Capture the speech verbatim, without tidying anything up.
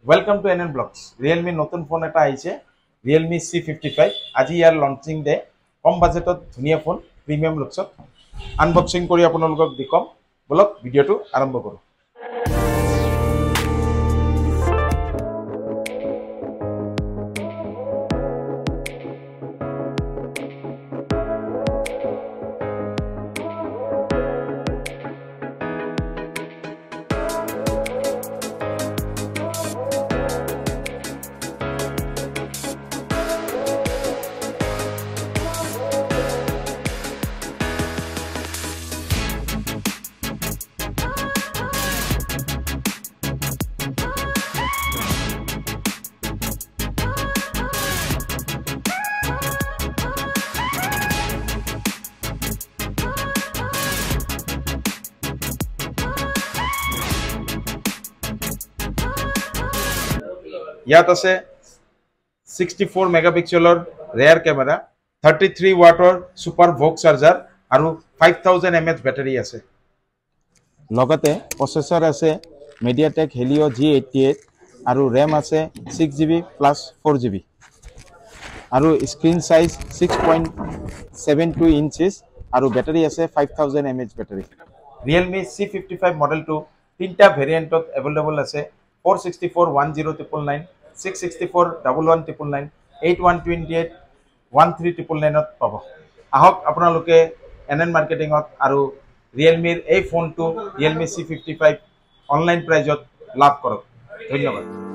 Welcome to N N Blogs. Realme নতুন phone এটা আইছে Realme C fifty-five আজি ইয়াৰ লঞ্চিং ডে কম বাজেটত ধুনিয়া ফোন প্ৰিমিয়াম লুকছত আনবক্সিং কৰি আপোনালোকক দিকম বলক ভিডিওটো আৰম্ভ কৰো ইয়াত আছে sixty-four মেগাপিক্সেলৰ ৰেয়াৰ কেমেৰা thirty-three ওৱাটৰ সুপাৰ ভোক চাৰ্জাৰ আৰু five thousand milliamp hour battery আছে লগতে প্ৰচেছৰ আছে MediaTek Helio G eighty-eight আৰু RAM আছে six G B plus four G B আৰু screen size six point seven two inches আৰু ব্যাটাৰি আছে five thousand milliamp hour ব্যাটাৰি Realme C fifty-five মডেলটো তিনটা ভেৰিয়েন্টত अवेलेबल আছে four sixty-four one zero nine nine nine six sixty-four one one nine nine eight one two eight one three nine nine ত পাব আহক আপোনালোকে এনএন মাৰ্কেটিংত আৰু Realme এই ফোনটো Realme C fifty-five অনলাইন প্ৰাইজত লাভ কৰক ধন্যবাদ